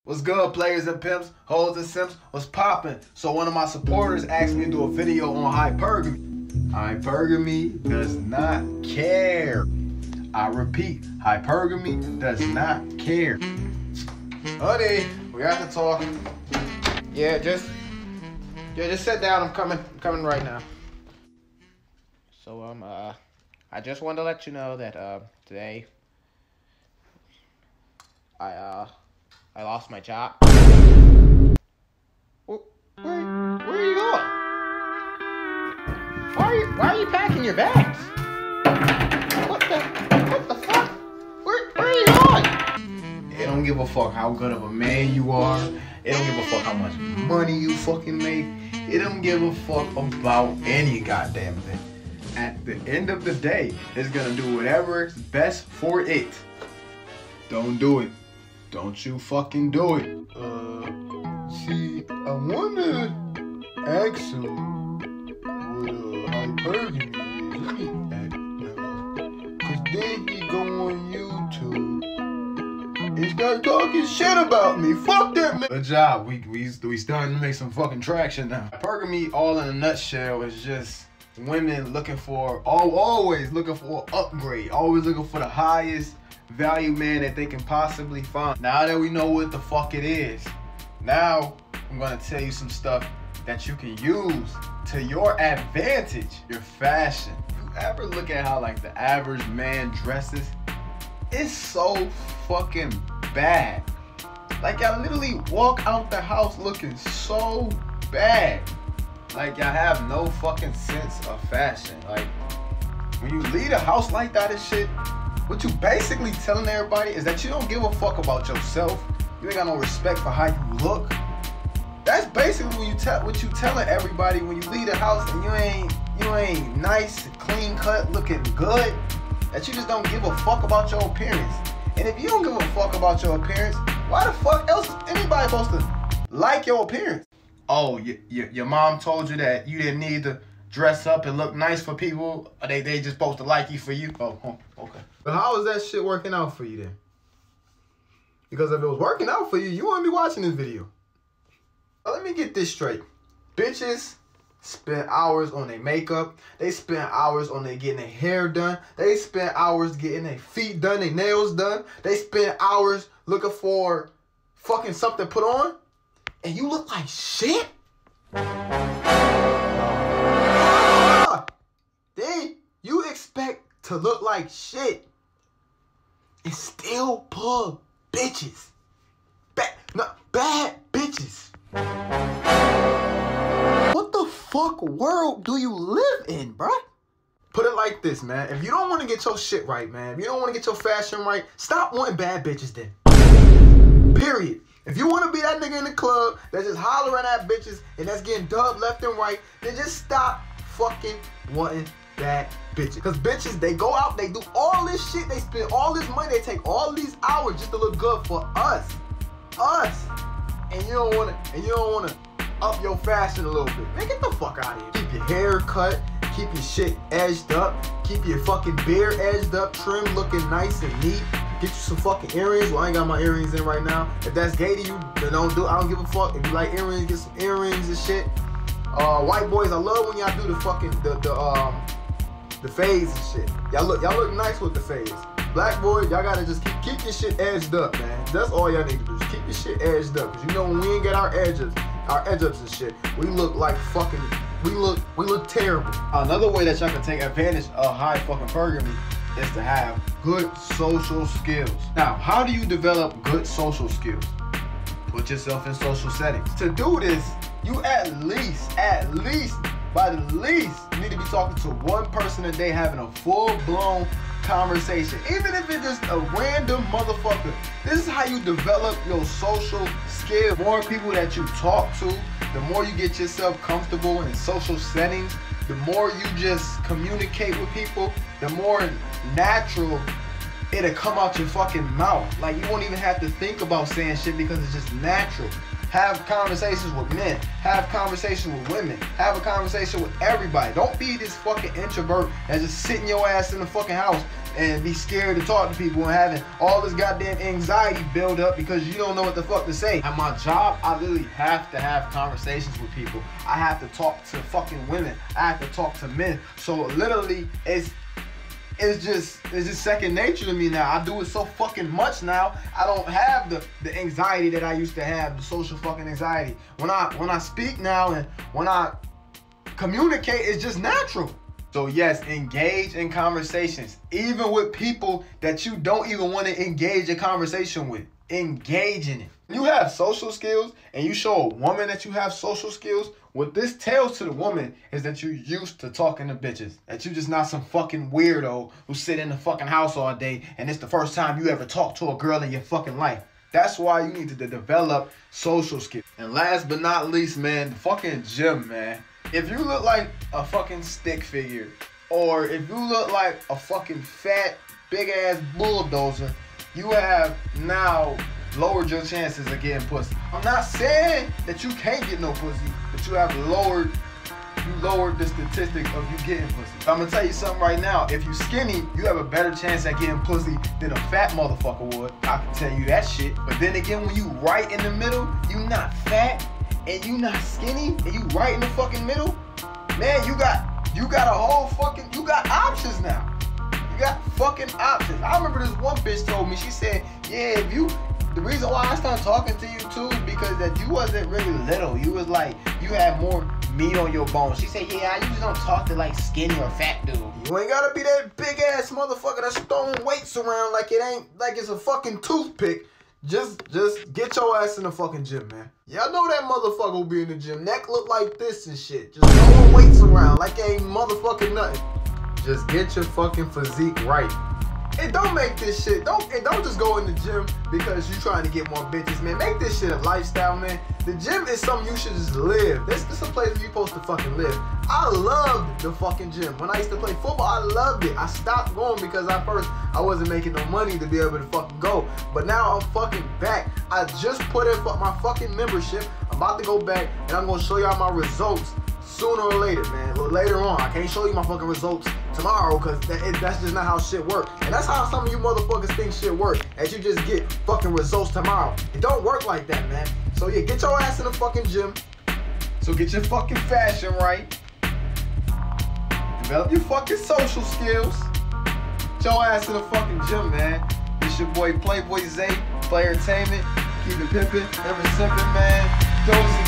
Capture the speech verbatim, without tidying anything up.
What's good, players and pimps, hoes and simps? What's poppin'? So one of my supporters asked me to do a video on hypergamy. Hypergamy does not care. I repeat, hypergamy does not care. Honey, we have to talk. Yeah, just yeah, just sit down. I'm coming. I'm coming right now. So um, uh, I just wanted to let you know that uh, today I uh. I lost my job. Where, where, where are you going? Why are you, why are you packing your bags? What the, what the fuck? Where, where are you going? It don't give a fuck how good of a man you are. It don't give a fuck how much money you fucking make. It don't give a fuck about any goddamn thing. At the end of the day, it's gonna do whatever is best for it. Don't do it. Don't you fucking do it. Uh, see, I wanna ask him what uh, hypergamy is at now. Cause then he go on YouTube and start talking shit about me. Fuck that man. Good job. We, we, we starting to make some fucking traction now. Hypergamy, all in a nutshell, is just women looking for, all, always looking for an upgrade. Always looking for the highest value man that they can possibly find. Now that we know what the fuck it is, now I'm gonna tell you some stuff that you can use to your advantage. Your fashion. You ever look at how like the average man dresses? It's so fucking bad. Like y'all literally walk out the house looking so bad. Like y'all have no fucking sense of fashion. Like when you leave a house like that and shit, what you basically telling everybody is that you don't give a fuck about yourself. You ain't got no respect for how you look. That's basically what you tell what you telling everybody when you leave the house and you ain't you ain't nice, clean cut, looking good. That you just don't give a fuck about your appearance. And if you don't give a fuck about your appearance, why the fuck else is anybody supposed to like your appearance? Oh, y y your mom told you that you didn't need to dress up and look nice for people, or they they just supposed to like you for you? Oh, oh, okay. But how is that shit working out for you then? Because if it was working out for you, you wouldn't be watching this video. Now, let me get this straight. Bitches spend hours on their makeup. They spend hours on their getting their hair done. They spend hours getting their feet done, their nails done. They spend hours looking for fucking something put on. And you look like shit? Then you expect to look like shit and still pull bitches. Bad, no, bad bitches. What the fuck world do you live in, bruh? Put it like this, man. If you don't want to get your shit right, man, if you don't want to get your fashion right, stop wanting bad bitches then. Period. If you want to be that nigga in the club that's just hollering at bitches and that's getting dubbed left and right, then just stop fucking wanting bad bitches. Cause bitches, they go out, they do all this shit, they spend all this money, they take all these hours just to look good for us. Us. And you don't wanna, and you don't wanna up your fashion a little bit. Man, get the fuck out of here. Keep your hair cut, keep your shit edged up, keep your fucking beard edged up, trim, looking nice and neat. Get you some fucking earrings. Well, I ain't got my earrings in right now. If that's gay to you, then don't do it. I don't give a fuck. If you like earrings, get some earrings and shit. Uh, white boys, I love when y'all do the fucking, the, the, um, the fades and shit. Y'all look, y'all look nice with the fades. Black boys, y'all gotta just keep, keep your shit edged up, man. That's all y'all need to do. Just keep your shit edged up. Cause you know when we ain't get our edges, our edge ups and shit, we look like fucking, we look, we look terrible. Another way that y'all can take advantage of high fucking hypergamy is to have good social skills. Now, how do you develop good social skills? Put yourself in social settings. To do this, you at least, at least, by the least, you need to be talking to one person a day, having a full-blown conversation. Even if it's just a random motherfucker. This is how you develop your social skills. The more people that you talk to, the more you get yourself comfortable in social settings, the more you just communicate with people, the more natural it'll come out your fucking mouth. Like you won't even have to think about saying shit because it's just natural. Have conversations with men. Have conversations with women. Have a conversation with everybody. Don't be this fucking introvert that's just sitting your ass in the fucking house and be scared to talk to people and having all this goddamn anxiety build up because you don't know what the fuck to say. At my job, I literally have to have conversations with people. I have to talk to fucking women. I have to talk to men. So literally, it's It's just it's just second nature to me now. I do it so fucking much now. I don't have the, the anxiety that I used to have, the social fucking anxiety. When I when I speak now and when I communicate, it's just natural. So yes, engage in conversations, even with people that you don't even want to engage in conversation with. Engage in it. When you have social skills and you show a woman that you have social skills, what this tells to the woman is that you're used to talking to bitches. That you're just not some fucking weirdo who sit in the fucking house all day and it's the first time you ever talk to a girl in your fucking life. That's why you need to develop social skills. And last but not least, man, the fucking gym, man. If you look like a fucking stick figure, or if you look like a fucking fat, big ass bulldozer, you have now lowered your chances of getting pussy. I'm not saying that you can't get no pussy, but you have lowered, you lowered the statistic of you getting pussy. I'm gonna tell you something right now. If you skinny, you have a better chance at getting pussy than a fat motherfucker would. I can tell you that shit. But then again, when you right in the middle, you not fat and you not skinny and you right in the fucking middle, man, you got you got a whole fucking, you got options now. You got fucking options. I remember this one bitch told me, she said, yeah, if you, the reason why I started talking to you too is because that you wasn't really little. You was like, you had more meat on your bones. She said, yeah, I usually don't talk to like skinny or fat dude. You ain't gotta be that big ass motherfucker that's throwing weights around like it ain't, like it's a fucking toothpick. Just, just get your ass in the fucking gym, man. Y'all know that motherfucker will be in the gym. Neck look like this and shit. Just throwing weights around like ain't motherfucking nothing. Just get your fucking physique right. And don't make this shit, don't, and don't just go in the gym because you trying to get more bitches, man. Make this shit a lifestyle, man. The gym is something you should just live. This, this is a place where you're supposed to fucking live. I loved the fucking gym. When I used to play football, I loved it. I stopped going because at first I wasn't making no money to be able to fucking go. But now I'm fucking back. I just put in my fucking membership. I'm about to go back and I'm gonna show y'all my results sooner or later, man. Well, later on. I can't show you my fucking results tomorrow because that, it, that's just not how shit works. And that's how some of you motherfuckers think shit work. As you just get fucking results tomorrow. It don't work like that, man. So yeah, get your ass in the fucking gym. So get your fucking fashion right. Develop your fucking social skills. Get your ass in the fucking gym, man. It's your boy Playboy Zay, Play Entertainment. Keep it pimpin', never simpin', man. Those